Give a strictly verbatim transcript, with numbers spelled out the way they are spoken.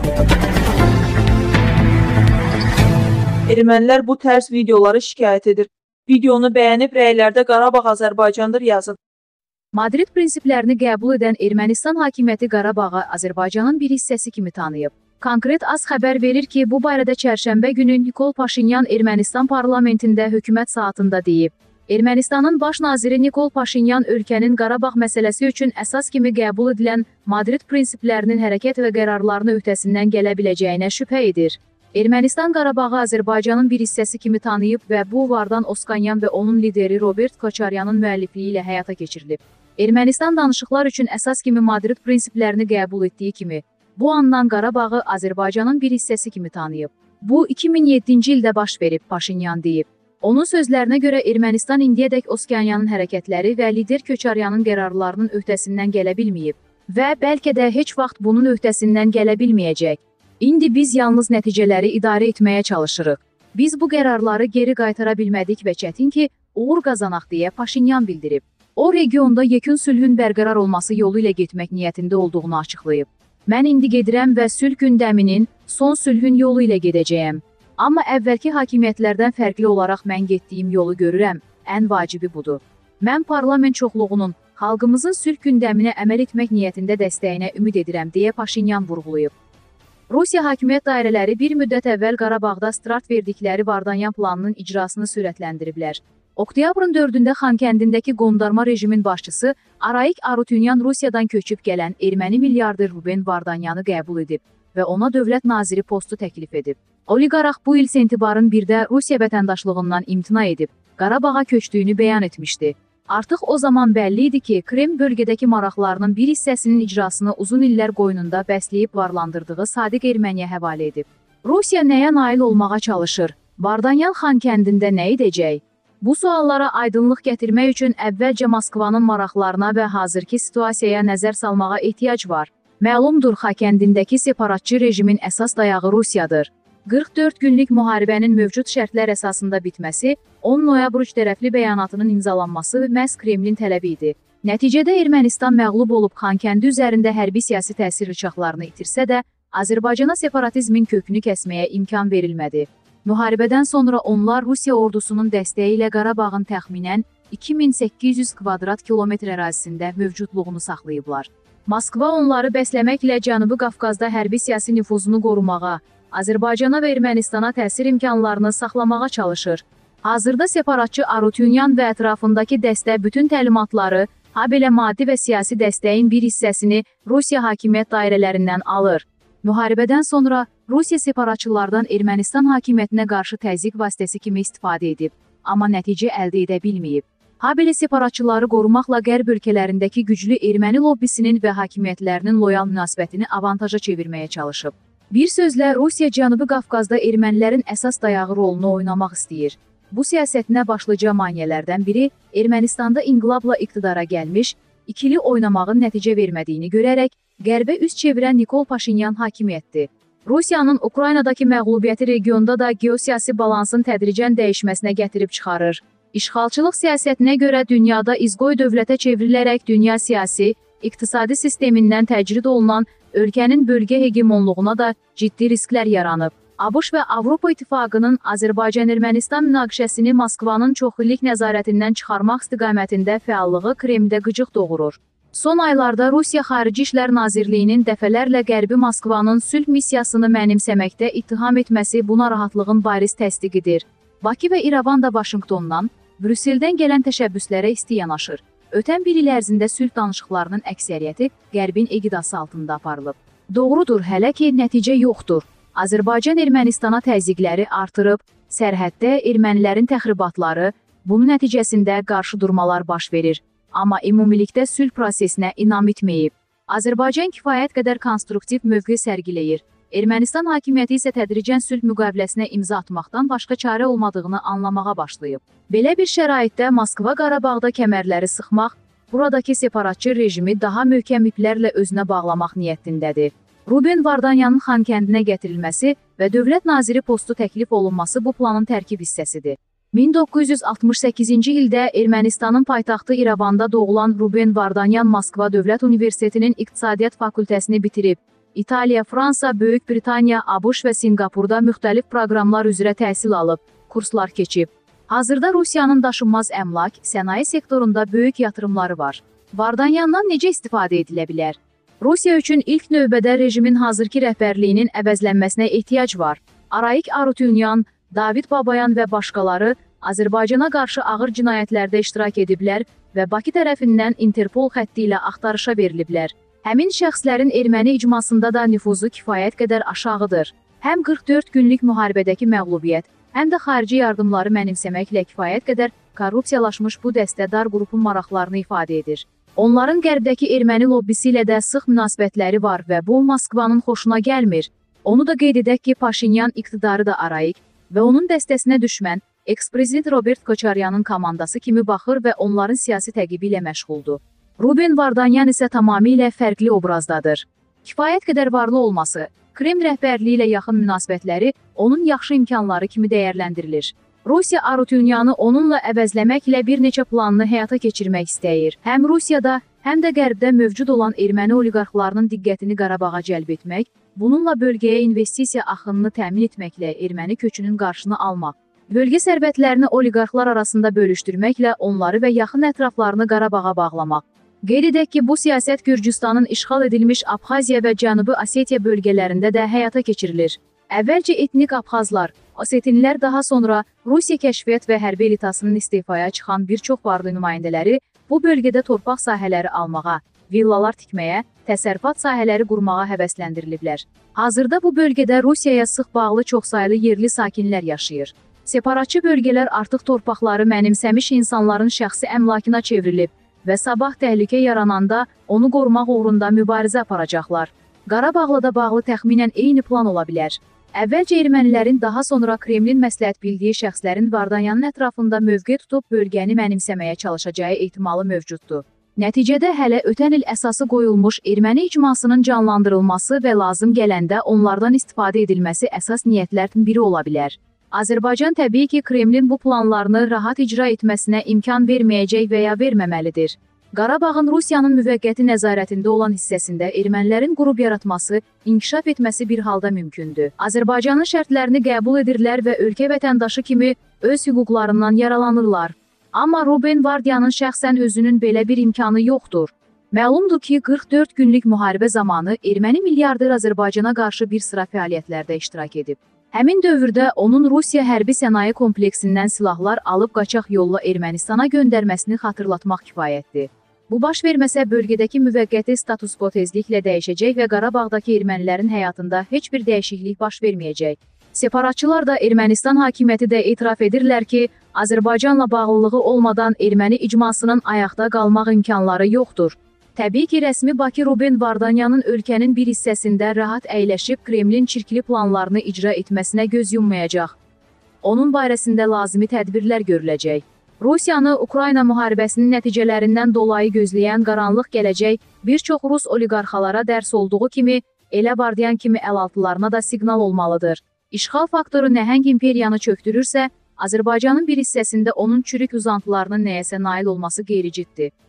Ermənilər bu tərz videoları şikayət edir. Videonu bəyənib rəylərdə Qarabağ Azərbaycandır yazın. Madrid prinsiplərini qəbul edən Ermənistan hakimiyyəti Qarabağı Azərbaycanın bir hissəsi kimi tanıyıb. Konkret AS xəbər verir ki, bu barədə çərşənbə günü Nikol Paşinyan Ermənistan parlamentində hökumət saatında deyib. Ermənistanın baş naziri Nikol Paşinyan ölkənin Qarabağ məsələsi üçün əsas kimi qəbul edilən Madrid prinsiplərinin hərəkət və qərarlarını öhdəsindən gələ biləcəyinə şübhə edir. Ermənistan Qarabağı Azərbaycanın bir hissəsi kimi tanıyıb və bu Vardan Oskanyan və onun lideri Robert Koçaryanın müəllifliyi ilə həyata keçirilib. Ermənistan danışıqlar üçün əsas kimi Madrid prinsiplərini qəbul etdiyi kimi, bu andan Qarabağı Azərbaycanın bir hissəsi kimi tanıyıb. Bu, iki min yeddinci ildə baş verib, Paşinyan deyib. Onun sözlərinə görə Ermənistan indiyədək Oskanyanın hərəkətləri və lider Köçaryanın qərarlarının öhdəsindən gələ bilməyib və bəlkə də heç vaxt bunun öhdəsindən gələ bilməyəcək. İndi biz yalnız nəticələri idarə etməyə çalışırıq. Biz bu qərarları geri qaytara bilmədik və çətin ki, uğur qazanaq deyə Paşinyan bildirib. O, regionda yekun sülhün bərqərar olması yolu ilə getmək niyyətində olduğunu açıqlayıb. Mən indi gedirəm və sülh gündəminin son sülhün yolu ilə gedəcəyəm. Amma əvvəlki hakimiyyətlərdən fərqli olaraq mən getdiyim yolu görürəm. Ən vacibi budur. Mən parlament çoxluğunun, xalqımızın sülh gündəminə əməl etmək niyyətində dəstəyinə ümid edirəm, deyə Paşinyan vurğulayıb. Rusiya hakimiyyət dairələri bir müddət əvvəl Qarabağda start verdikləri Vardanyan planının icrasını sürətləndiriblər. Oktyabrın dördündə Xankəndindəki qondarma rejimin başçısı Arayik Arutyunyan Rusiyadan köçüb gələn erməni milyarder Ruben Vardanyanı qəbul edib və ona dövlət naziri postu təklif edib. Oliqarx bu il sentyabrın birdə Rusiya vətəndaşlığından imtina edib, Qarabağa köçdüyünü bəyan etmişdi. Artıq o zaman bəlli idi ki, Kreml bölgədəki maraqlarının bir hissəsinin icrasını uzun illər qoynunda bəsləyib varlandırdığı Sadiq Erməniyə həvalə edib. Rusiya nəyə nail olmağa çalışır? Vardanyan Xankəndində nə edəcək? Bu suallara aydınlıq gətirmək üçün əvvəlcə Moskvanın maraqlarına və hazırki situasiyaya nəzər salmağa ehtiyac var. Məlumdur, Xankəndindəki separatçı rejimin əsas dayağı Rusiyadır. qırx dörd günlük müharibənin mövcud şərtlər əsasında bitməsi, on noyabr üç tərəfli bəyanatının imzalanması məhz Kremlin tələbi idi. Nəticədə Ermənistan məğlub olub Xankəndi üzərində hərbi siyasi təsir rıçaqlarını itirsə də, Azərbaycana separatizmin kökünü kəsməyə imkan verilmədi. Müharibədən sonra onlar Rusiya ordusunun dəstəyi ilə Qarabağın təxminən iki min səkkiz yüz kvadrat kilometr ərazisində mövcudluğunu saxlayıblar. Moskva onları bəsləməklə Cənubi Qafqazda hərbi siyasi nüfuzunu qorumağa, Azərbaycana və Ermənistana təsir imkanlarını saxlamağa çalışır. Hazırda separatçı Arutyunyan və ətrafındakı dəstə bütün təlimatları, habelə maddi və siyasi dəstəyin bir hissəsini Rusiya hakimiyyət dairələrindən alır. Müharibədən sonra Rusiya separatçılardan Ermənistan hakimiyyətinə qarşı təzyiq vasitəsi kimi istifadə edib, amma nəticə əldə edə bilməyib. Habelə separatçıları qorumaqla Qərb ölkələrindəki güclü erməni lobbisinin və hakimiyyətlərinin loyal münasibətini avantaja çevirməyə çalışıb. Bir sözlə, Rusiya Cənubi Qafqazda ermənilərin əsas dayağı rolunu oynamaq istəyir. Bu siyasətinə başlıca maneələrdən biri Ermənistanda inqilabla iqtidara gəlmiş, ikili oynamağın nəticə vermədiyini görərək Qərbə üz çevirən Nikol Paşinyan hakimiyyətdir. Rusiyanın Ukraynadakı məğlubiyyəti regionda da geosiyasi balansın tədricən dəyişməsinə gətirib çıxarır. İşğalçılıq siyasətinə görə dünyada izqoy dövlətə çevrilərək dünya siyasi, iqtisadi sistemindən təcrid olunan ölkənin bölgə hegemonluğuna da ciddi risklər yaranıb. ABŞ və Avropa İttifaqının Azərbaycan-Ermənistan münaqişəsini Moskvanın çoxillik nəzarətindən çıxarmaq istiqamətində fəallığı Kremldə qıcıq doğurur. Son aylarda Rusiya Xarici İşlər Nazirliyinin dəfələrlə Qərbi Moskvanın sülh missiyasını mənimsəməkdə ittiham etməsi bu narahatlığın bariz təsdiqidir. Bakı və İrəvan da Vaşinqtondan, Brüsseldən gələn təşəbbüslərə isti yanaşır. Ötən bir il ərzində sülh danışıqlarının əksəriyyəti Qərbin eqidası altında aparılıb. Doğrudur, hələ ki nəticə yoxdur. Azərbaycan Ermənistana təzyiqləri artırıb, sərhəddə ermənilərin təxribatları, bunun nəticəsində qarşı durmalar baş verir. Amma ümumilikdə sülh prosesinə inam etməyib. Azərbaycan kifayət qədər konstruktiv mövqe sərgiləyir. Ermənistan hakimiyyəti isə tədricən sülh müqaviləsinə imza atmaqdan başqa çarə olmadığını anlamağa başlayıb. Belə bir şəraitdə Moskva Qarabağda kəmərləri sıxmaq, buradakı separatçı rejimi daha möhkəm iplərlə özünə bağlamaq niyyətindədir. Ruben Vardanyanın Xankəndinə gətirilməsi və dövlət naziri postu təklif olunması bu planın tərkib hissəsidir. min doqquz yüz altmış səkkizinci ildə Ermənistanın paytaxtı İrəvanda doğulan Ruben Vardanyan Moskva Dövlət Universitetinin İqtisadiyyat fakültəsini bitirib. İtaliya, Fransa, Böyük Britaniya, ABŞ və Sinqapurda müxtəlif proqramlar üzrə təhsil alıb, kurslar keçib. Hazırda Rusiyanın daşınmaz əmlak, sənaye sektorunda böyük yatırımları var. Vardanyandan necə istifadə edilə bilər? Rusiya üçün ilk növbədə rejimin hazırki rəhbərliyinin əvəzlənməsinə ehtiyac var. Arayik Arutyunyan, David Babayan və başqaları Azərbaycana qarşı ağır cinayətlərdə iştirak ediblər və Bakı tərəfindən Interpol xətti ilə axtarışa veriliblər. Həmin şəxslərin erməni icmasında da nüfuzu kifayət qədər aşağıdır. Həm qırx dörd günlük müharibədəki məğlubiyyət, həm də xarici yardımları mənimsəməklə kifayət qədər korrupsiyalaşmış bu dəstə dar qrupun maraqlarını ifadə edir. Onların qərbdəki erməni lobbisi ilə də sıx münasibətləri var və bu Moskvanın xoşuna gəlmir. Onu da qeyd edək ki, Paşinyan iqtidarı da arayik və onun dəstəsinə düşmən eks-prezident Robert Koçaryanın komandası kimi baxır və onların siyasi təqibi ilə məşğuldur. Ruben Vardanyan isə tamamilə fərqli obrazdadır. Kifayət qədər varlı olması, Kreml rəhbərliyi ilə yaxın münasibətləri onun yaxşı imkanları kimi dəyərləndirilir. Rusiya Arutyunyanı onunla əvəzləməklə bir neçə planını həyata keçirmək istəyir. Həm Rusiyada, həm də qərbdə mövcud olan erməni oliqarxlarının diqqətini Qarabağa cəlb etmək, bununla bölgəyə investisiya axınını təmin etməklə erməni köçünün qarşısını almaq, bölgə sərvətlərini oliqarxlar arasında bölüşdürməklə onları və yaxın ətraflarını Qarabağa bağlamaq. Qeyd edək ki, bu siyasət Gürcüstanın işğal edilmiş Abxaziya və Cənubi Osetiya bölgələrində də həyata keçirilir. Əvvəlcə etnik Abxazlar, Osetinlər, daha sonra Rusiya kəşfiyyat və hərbi elitasının istefaya çıxan bir çox varlı nümayəndələri bu bölgədə torpaq sahələri almağa, villalar tikməyə, təsərrüfat sahələri qurmağa həvəsləndiriliblər. Hazırda bu bölgədə Rusiyaya sıx bağlı çoxsaylı yerli sakinlər yaşayır. Separatçı bölgələr artıq torpaqları mənimsəmiş insanların şəxsi əmlakına çevrilib və sabah təhlükə yarananda onu qorumaq uğrunda mübarizə aparacaqlar. Qarabağla da bağlı təxminən eyni plan ola bilər. Əvvəlcə ermənilərin, daha sonra Kremlin məsləhət bildiyi şəxslərin Vardanyanın ətrafında mövqe tutub bölgəni mənimsəməyə çalışacağı ehtimalı mövcuddur. Nəticədə hələ ötən il əsası qoyulmuş erməni icmasının canlandırılması və lazım gələndə onlardan istifadə edilməsi əsas niyyətlərdən biri ola bilər. Azərbaycan təbii ki, Kremlin bu planlarını rahat icra etməsinə imkan verməyəcək və ya verməməlidir. Qarabağın Rusiyanın müvəqqəti nəzarətində olan hissəsində ermənilərin qrup yaratması, inkişaf etməsi bir halda mümkündür. Azərbaycanın şərtlərini qəbul edirlər və ölkə vətəndaşı kimi öz hüquqlarından yaralanırlar. Amma Ruben Vardanyanın şəxsən özünün belə bir imkanı yoxdur. Məlumdur ki, qırx dörd günlük müharibə zamanı erməni milyarder Azərbaycana qarşı bir sıra fəaliyyətlərdə iştirak edib. Həmin dövrdə onun Rusiya hərbi sənaye kompleksindən silahlar alıb qaçaq yolla Ermənistana göndərməsini xatırlatmaq kifayətdir. Bu baş verməsə bölgədəki müvəqqəti status quo tezliklə dəyişəcək və Qarabağdakı ermənilərin həyatında heç bir dəyişiklik baş verməyəcək. Separatçılar da Ermənistan hakimiyyəti də etiraf edirlər ki, Azərbaycanla bağlılığı olmadan erməni icmasının ayaqda qalmaq imkanları yoxdur. Təbii ki, rəsmi Bakı Ruben Vardanyanın ölkənin bir hissəsində rahat əyləşib Kremlin çirkli planlarını icra etməsinə göz yummayacaq. Onun barəsində lazımi tədbirlər görüləcək. Rusiyanı Ukrayna müharibəsinin nəticələrindən dolayı gözləyən qaranlıq gələcək bir çox Rus oliqarxalara dərs olduğu kimi, elə Vardanyan kimi əlaltılarına da siqnal olmalıdır. İşğal faktoru nəhəng imperiyanı çöktürürsə, Azərbaycanın bir hissəsində onun çürük uzantılarının nəyəsə nail olması qeyri-ciddidir.